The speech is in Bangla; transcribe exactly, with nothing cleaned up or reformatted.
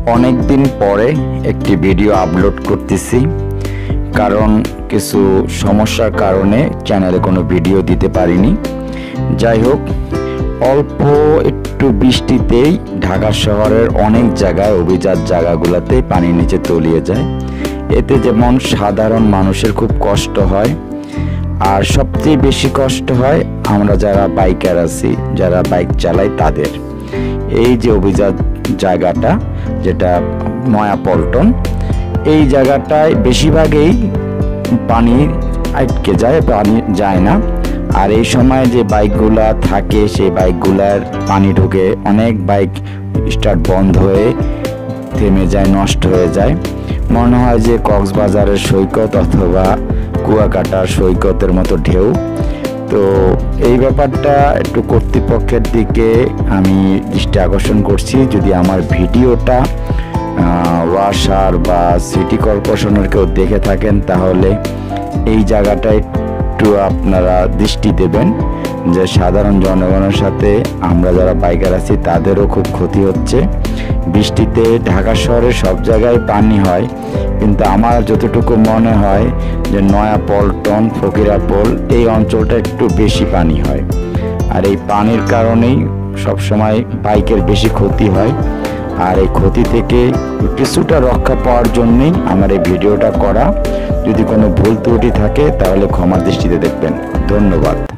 অনেক দিন পরে একটি ভিডিও আপলোড করতেছি, কারণ কিছু সমস্যার কারণে চ্যানেলে কোনো ভিডিও দিতে পারিনি। যাই হোক, অল্প একটু বৃষ্টিতেই ঢাকা শহরের অনেক জায়গায় অভিজাত জায়গাগুলোতেই পানির নিচে তলিয়ে যায়। এতে যেমন সাধারণ মানুষের খুব কষ্ট হয়, আর সবচেয়ে বেশি কষ্ট হয় আমরা যারা বাইকার আছি, যারা বাইক চালাই তাদের। এই যে অভিজাত জায়গাটা যেটা নয়াপল্টন, এই জায়গাটায় বেশিরভাগই পানি আটকে যায়, পানি যায় না। আর এই সময় যে বাইকগুলা থাকে সেই বাইকগুলার পানি ঢুকে অনেক বাইক স্টার্ট বন্ধ হয়ে থেমে যায়, নষ্ট হয়ে যায়। মনে হয় যে কক্সবাজারের সৈকত অথবা কুয়াকাটার সৈকতের মতো ঢেউ। তো এই ব্যাপারটা একটু কর্তৃপক্ষের দিকে আমি দৃষ্টি আকর্ষণ করছি, যদি আমার ভিডিওটা ওয়াসার বা সিটি কর্পোরেশনের কেউ দেখে থাকেন তাহলে এই জায়গাটায় একটু আপনারা দৃষ্টি দেবেন, যে সাধারণ জনগণের সাথে আমরা যারা বাইকার আছি তাদেরও খুব ক্ষতি হচ্ছে। বৃষ্টিতে ঢাকা শহরে সব জায়গায় পানি হয়, কিন্তু আমার যতটুকু মনে হয় যে নয়াপল্টন, ফকিরাপোল এই অঞ্চলটা একটু বেশি পানি হয়। আর এই পানির কারণেই সবসময় বাইকের বেশি ক্ষতি হয়। আর এই ক্ষতি থেকে কিছুটা রক্ষা পাওয়ার জন্যই আমার এই ভিডিওটা করা। যদি কোনো ভুল ত্রুটি থাকে তাহলে ক্ষমার দৃষ্টিতে দেখবেন। ধন্যবাদ।